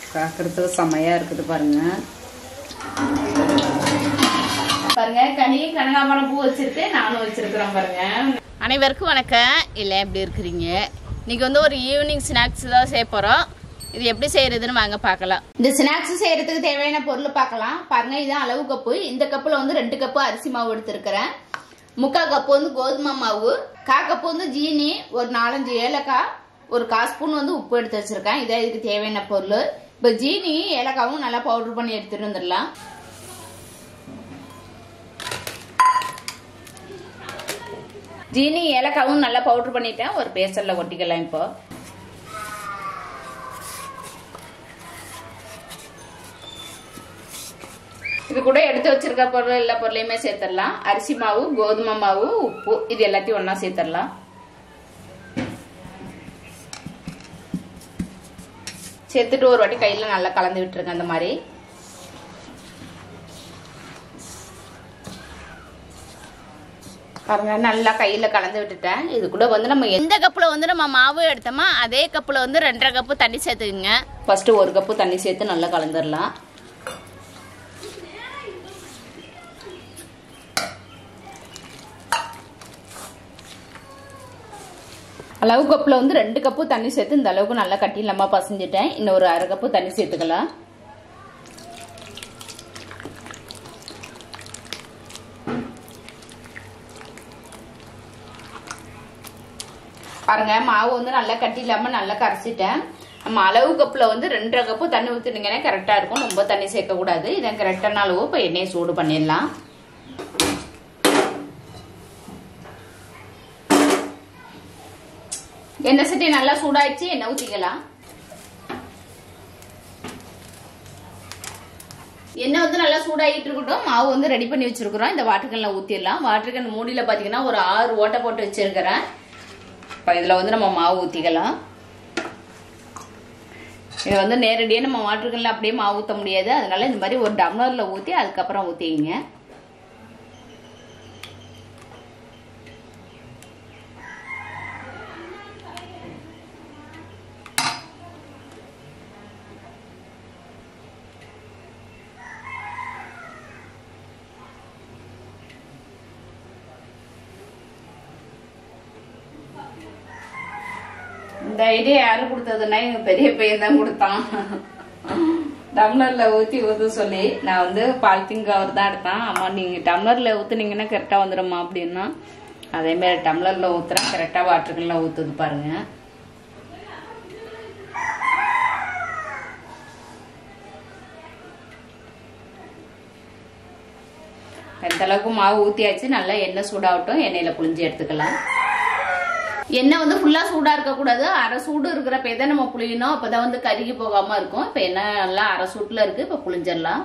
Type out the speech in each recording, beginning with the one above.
பார்க்கறதுக்கு செமையா இருக்குது பாருங்க. பாருங்க கனி கனகாமரம் பூ வச்சிருக்கு, நானும் வச்சிருக்கிறேன் பாருங்க. அனைவருக்கும் வணக்கம். இல்லை எப்படி இருக்கிறீங்க? இன்னைக்கு வந்து ஒரு ஈவினிங் ஸ்நாக்ஸ் தான் செய்ய போறோம். இது எப்படி செய்யறதுன்னு வாங்க பார்க்கலாம். இந்த ஸ்நாக்ஸ் செய்யறதுக்கு தேவையான பொருள் பார்க்கலாம். பாருங்க இதுதான் அளவு கப்பு. இந்த கப்புல வந்து 2 கப்பு அரிசி மாவு எடுத்திருக்கிறேன். 3/4 கப்பு வந்து கோதுமை மாவு, 1/4 கப்பு வந்து ஜீனி, ஒரு 4-5 ஏலக்காய், ஒரு 1/4 ஸ்பூன் வந்து உப்பு எடுத்து வச்சிருக்கேன். இதான் இதுக்கு தேவையான பொருள். இப்போ ஜீனி ஏலக்காவும் நல்லா பவுடர் பண்ணி எடுத்துட்டு வந்துடலாம். ஜீனி ஏலக்காவும் நல்லா பவுடர் பண்ணிட்டேன். ஒரு பேசல்ல கொட்டிக்கலாம். இப்போ இது கூட எடுத்து வச்சிருக்க பொருள் எல்லா பொருளையுமே சேர்த்துடலாம். அரிசி மாவு, கோதுமை மாவு, உப்பு, இது எல்லாத்தையும் ஒன்னா சேர்த்துடலாம். சேர்த்துட்டு ஒரு வாட்டி கையில நல்லா கலந்து விட்டுருங்க. அந்த மாதிரி பாருங்க நல்லா கையில கலந்து விட்டுட்டேன். இது கூட வந்து நம்ம எந்த கப்புல வந்து நம்ம மாவு எடுத்தோமோ அதே கப்புல வந்து 2.5 கப்பு தண்ணி சேர்த்துக்குங்க. ஃபர்ஸ்ட் 1 கப்பு தண்ணி சேர்த்து நல்லா கலந்துடலாம். அளவு கப்புல வந்து 2 கப்பு தண்ணி சேர்த்து இந்த அளவுக்கு நல்லா கட்டி இல்லாம பசஞ்சிட்டேன். இன்னும் ஒரு 1/2 கப்பு தண்ணி சேர்த்துக்கலாம். பாருங்க மாவு வந்து நல்லா கட்டி இல்லாம நல்லா கரைச்சிட்டேன். நம்ம அளவு கப்புல வந்து 2.5 கப்பு தண்ணி ஊத்தினீங்கன்னா கரெக்டா இருக்கும். ரொம்ப தண்ணி சேர்க்க கூடாது. இதான் கரெக்டான அளவு. இப்ப எண்ணெயை சூடு பண்ணிடலாம். எண்ணெய் சட்டி நல்லா சூடாயிடுச்சு. எண்ணெய் ஊத்திக்கலாம். எண்ணெய் வந்து நல்லா சூடாகிட்டு இருக்கட்டும். மாவு வந்து ரெடி பண்ணி வச்சிருக்கிறோம். இந்த வாட்டர்கன்ல ஊத்திடலாம். வாட்டர்கன் மூடியில பாத்தீங்கன்னா ஒரு 6 ஓட்டை போட்டு வச்சிருக்கிறேன். இதுல வந்து நம்ம மாவு ஊத்திக்கலாம். இது வந்து நேரடியாக நம்ம வாட்டர்கன்ல அப்படியே மாவு ஊற்ற முடியாது. அதனால இந்த மாதிரி ஒரு டம்ளர்ல ஊற்றி அதுக்கப்புறம் ஊற்றிங்க. இந்த ஐடியா யாரு கொடுத்ததுன்னா எங்க பெரிய பையன் தான் கொடுத்தான். டம்ளர்ல ஊத்த சொல்லி நான் வந்து பாலித்தீன் கவர் தான் எடுத்தேன். அம்மா நீங்க டம்ளர்ல ஊத்துனீங்கன்னா கரெக்டா வந்துடுமா அப்படின்னா, அதே மாதிரி டம்ளர்ல ஊத்துறேன். கரெக்டா வாட்டர்கன்ல ஊத்துது பாருங்க. எந்த அளவுக்கு மாவு ஊத்தியாச்சு. நல்லா எண்ணெய் சூடாகட்டும். எண்ணெயில புளிஞ்சு எடுத்துக்கலாம். எண்ணெய் வந்து ஃபுல்லா சூடா இருக்க கூடாது. அரை சூடு இருக்கிறப்ப தான் நம்ம புளியணும். அப்பதான் வந்து கருகி போகாம இருக்கும். இப்ப எண்ணெய் நல்லா அரை சூட்டுல இருக்கு. இப்ப புளிஞ்சிடலாம்.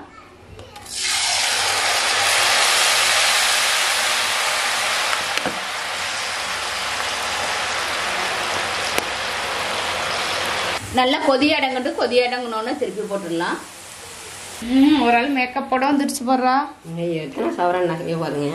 நல்லா கொதி அடங்கணும்னு திருப்பி போட்டுடலாம். ஒரு ஆள் மேக்கப் போட வந்துடுச்சு போடுறா. சவரன் நகையே பாருங்க.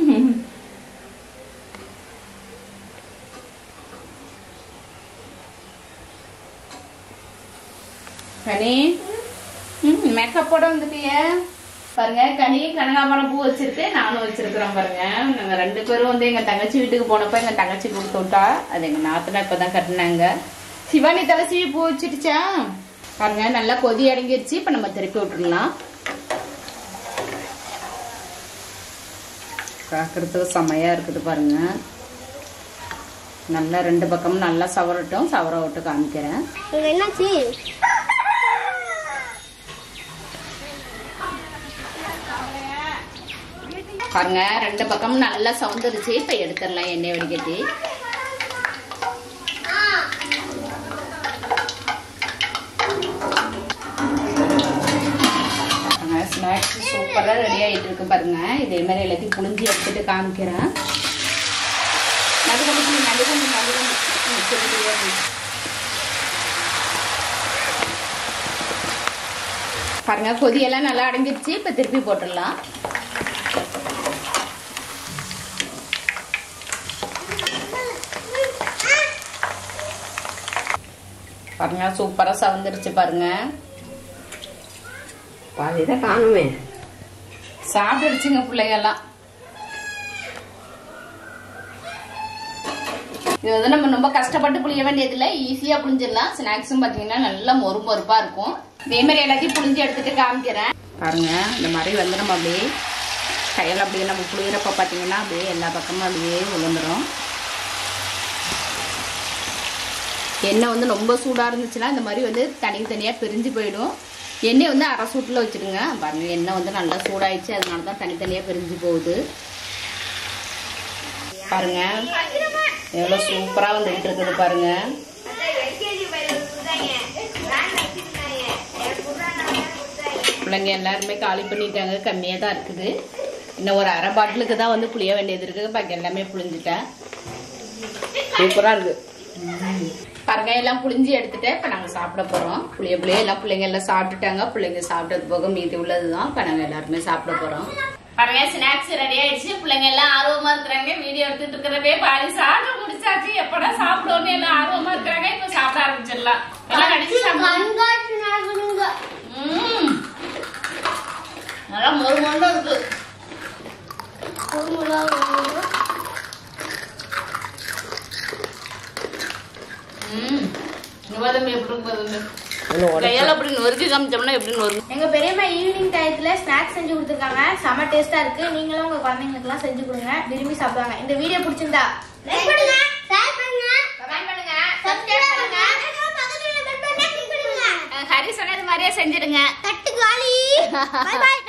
கனி மேக்கப் போட வந்துட்டிய பாருங்க. கனி கனகாமரம் பூ வச்சிருக்கு, நானும் வச்சிருக்கிறோம் பாருங்க. நாங்க 2 பேரும் வந்து எங்க தங்கச்சி வீட்டுக்கு போனப்ப எங்க தங்கச்சி கொடுத்து விட்டா. அது எங்க நாத்தனா இப்பதான் கட்டினாங்க. சிவானி தலை சீவி பூ வச்சிருச்சா பாருங்க. நல்லா கொதி அடங்கிருச்சு. இப்ப நம்ம திருப்பி விட்டுடலாம். பார்க்கறதுக்கு செமையா இருக்குது பாருங்க. நல்லா 2 பக்கமும் நல்லா சவரட்டும். சவர விட்டு காமிக்கிறேன். என்னாச்சு? பாருங்க 2 பக்கமும் நல்லா சவுந்துருச்சு. இப்ப எடுத்துடலாம் எண்ணெய் வடிகட்டி. ஸ்நாக்ஸ் சூப்பரா ரெடி ஆயிட்டு இருக்கு பாருங்க. இதே மாதிரி எல்லாத்தையும் புளிஞ்சு எடுத்துட்டு காமிக்கிறேன். பாருங்க கொதியெல்லாம் நல்லா அடைஞ்சிருச்சு. இப்ப திருப்பி போட்டுடலாம். பாருங்க சூப்பரா சவந்துருச்சு பாருங்க. பாதிதான் காணுமே. சாப்பிடுச்சுங்க பிள்ளைங்க எல்லாம். இது வந்து நம்ம ரொம்ப கஷ்டப்பட்டு புளிய வேண்டியதில்லை, ஈஸியா புளிஞ்சிடலாம். ஸ்நாக்ஸும் பாத்தீங்கன்னா நல்லா மொறு மொறுப்பா இருக்கும். இதே மாதிரி எல்லாத்தையும் புளிஞ்சு எடுத்துட்டு காமிக்கிறேன் பாருங்க. இந்த மாதிரி வந்து நம்ம அப்படியே கையில் அப்படியே நம்ம புளியறப்ப பார்த்தீங்கன்னா அப்படியே எல்லா பக்கமும் அப்படியே விழுந்துடும். எண்ணெய் வந்து ரொம்ப சூடாக இருந்துச்சுன்னா இந்த மாதிரி வந்து தனித்தனியாக பிரிஞ்சு போயிடும். எண்ணெய் வந்து அரை சூட்டில் வச்சுடுங்க. பாருங்க, எண்ணெய் வந்து நல்லா சூடாயிடுச்சு, அதனால தான் தனித்தனியாக பிரிஞ்சு போகுது. பாருங்க எவ்வளோ சூப்பராக வந்துட்டு இருக்குது பாருங்க. பிள்ளைங்க எல்லாருமே காலி பண்ணிட்டாங்க, கம்மியாக தான் இருக்குது. இன்னும் ஒரு அரை பாட்டிலுக்கு தான் வந்து புளிய வேண்டியது இருக்குது. பாக்கி எல்லாமே புளிஞ்சிட்டேன். சூப்பராக இருக்கு பாருங்க. எல்லாம் புளிஞ்சு எடுத்துட்டு இப்ப நாங்க சாப்பிட போறோம். புளிய எல்லாம் பிள்ளைங்க எல்லாம் சாப்பிட்டுட்டாங்க. பிள்ளைங்க சாப்பிட்டது போக மீதி உள்ளதுதான் இப்ப நாங்க எல்லாருமே சாப்பிட போறோம். பாருங்க, ஸ்நாக்ஸ் ரெடி ஆயிடுச்சு. பிள்ளைங்க எல்லாம் ஆர்வமா இருக்கிறாங்க. வீடியோ எடுத்துட்டு இருக்கிறதே பாதி சாப்பிட முடிச்சாச்சு. எப்படா சாப்பிடுவோம்னு எல்லாம் ஆர்வமா இருக்கிறாங்க. இப்ப சாப்பிட ஆரம்பிச்சிடலாம். நல்லா மொறு மொறு இருக்கு. எங்க பெரியம்மா ஈவினிங் டயத்துல ஸ்நாக்ஸ் செஞ்சு கொடுத்துருக்காங்க. செம டேஸ்டா இருக்கு. நீங்களும் உங்க குழந்தைங்களுக்கு எல்லாம் செஞ்சு கொடுங்க, விரும்பி சாப்பிடுவாங்க. இந்த வீடியோ பிடிச்சிருந்தா லைக் பண்ணுங்க, ஷேர் பண்ணுங்க, கமெண்ட் பண்ணுங்க, சப்ஸ்கிரைப் பண்ணுங்க, பக்கத்துல பெல் பட்டனை கிளிக் பண்ணுங்க. ஹரி சொன்னது மாதிரியே செஞ்சிடுங்க. தட்டு காலி. Bye by.